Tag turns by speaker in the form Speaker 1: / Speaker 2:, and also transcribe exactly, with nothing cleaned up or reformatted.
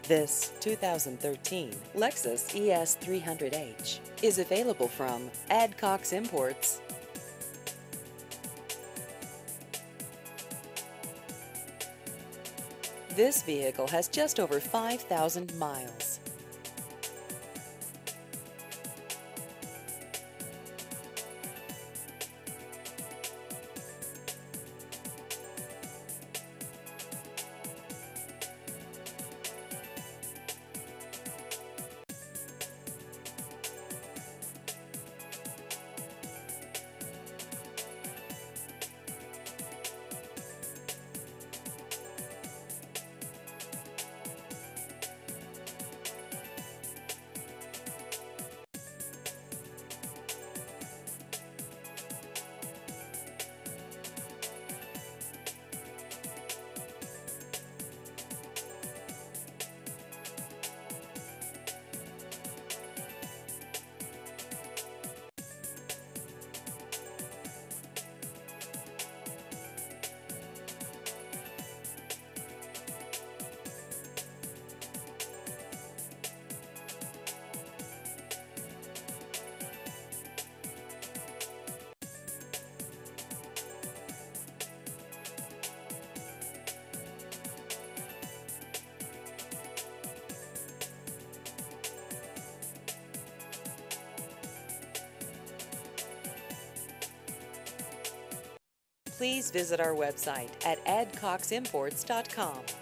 Speaker 1: This two thousand thirteen Lexus E S three hundred H is available from Adcox Imports. This vehicle has just over five thousand miles. Please visit our website at adcox imports dot com.